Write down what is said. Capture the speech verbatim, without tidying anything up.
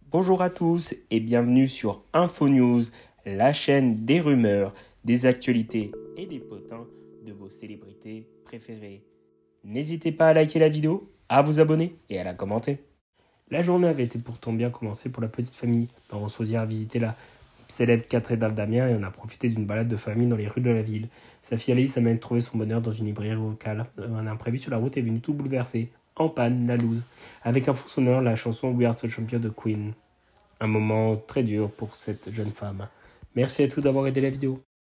Bonjour à tous et bienvenue sur InfoNews, la chaîne des rumeurs, des actualités et des potins de vos célébrités préférées. N'hésitez pas à liker la vidéo, à vous abonner et à la commenter. La journée avait été pourtant bien commencée pour la petite famille. Laurent Sauzière a visité la célèbre cathédrale d'Amiens et on a profité d'une balade de famille dans les rues de la ville. Sa fille Alice a même trouvé son bonheur dans une librairie locale. Un imprévu sur la route est venu tout bouleverser. En panne, la loose. Avec un fond sonore, la chanson We Are the Champion de Queen. Un moment très dur pour cette jeune femme. Merci à tous d'avoir aidé la vidéo.